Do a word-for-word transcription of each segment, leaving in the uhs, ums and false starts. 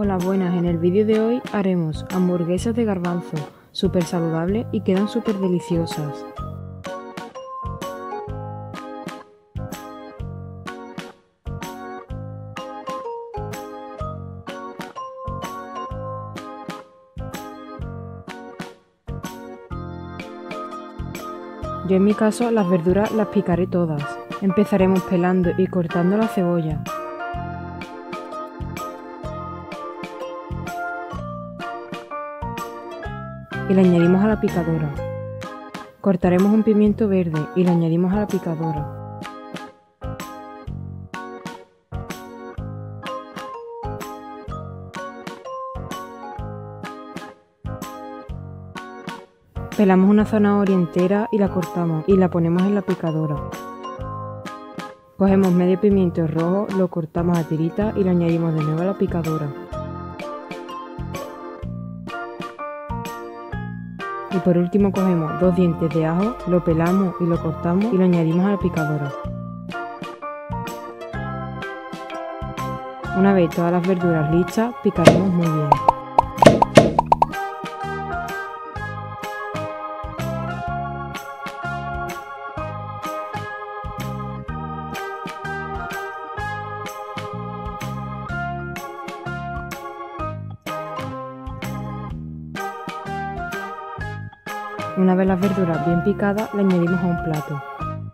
Hola, buenas, en el vídeo de hoy haremos hamburguesas de garbanzo, súper saludables y quedan súper deliciosas. Yo en mi caso las verduras las picaré todas. Empezaremos pelando y cortando la cebolla. Y le añadimos a la picadora. Cortaremos un pimiento verde y le añadimos a la picadora. Pelamos una zanahoria entera y la cortamos y la ponemos en la picadora. Cogemos medio pimiento rojo, lo cortamos a tiritas y lo añadimos de nuevo a la picadora. Y por último cogemos dos dientes de ajo, lo pelamos y lo cortamos y lo añadimos a la picadora. Una vez todas las verduras listas, picaremos muy bien. Una vez las verduras bien picadas, le añadimos a un plato.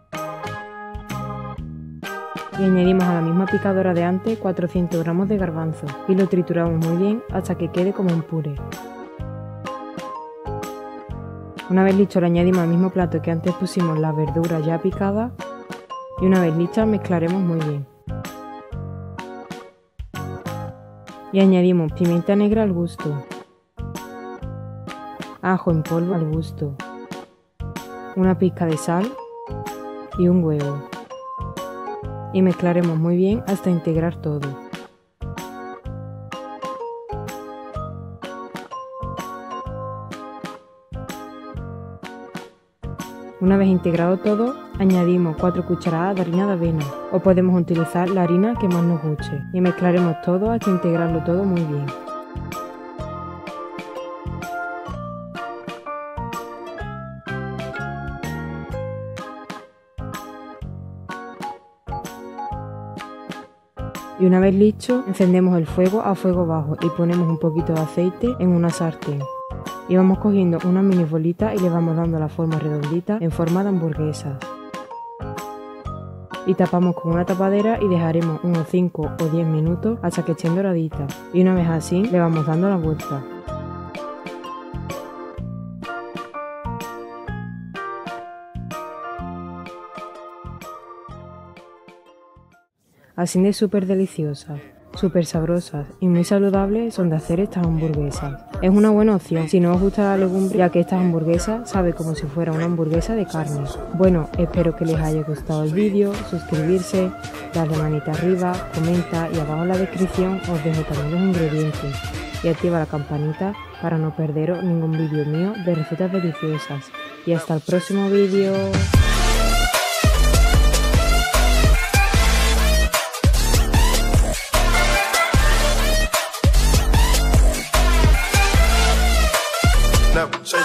Y añadimos a la misma picadora de antes cuatrocientos gramos de garbanzo y lo trituramos muy bien hasta que quede como un puré. Una vez listo, le añadimos al mismo plato que antes pusimos las verduras ya picadas y una vez listas mezclaremos muy bien. Y añadimos pimienta negra al gusto, ajo en polvo al gusto, una pizca de sal y un huevo. Y mezclaremos muy bien hasta integrar todo. Una vez integrado todo, añadimos cuatro cucharadas de harina de avena o podemos utilizar la harina que más nos guste y mezclaremos todo hasta integrarlo todo muy bien. Y una vez listo, encendemos el fuego a fuego bajo y ponemos un poquito de aceite en una sartén. Y vamos cogiendo unas mini bolitas y le vamos dando la forma redondita en forma de hamburguesas. Y tapamos con una tapadera y dejaremos unos cinco o diez minutos hasta que estén doraditas. Y una vez así, le vamos dando la vuelta. Así de súper deliciosas, súper sabrosas y muy saludables son de hacer estas hamburguesas. Es una buena opción si no os gusta la legumbre, ya que estas hamburguesas sabe como si fuera una hamburguesa de carne. Bueno, espero que les haya gustado el vídeo, suscribirse, darle manita arriba, comenta y abajo en la descripción os dejo también los ingredientes. Y activa la campanita para no perderos ningún vídeo mío de recetas deliciosas. Y hasta el próximo vídeo. Now,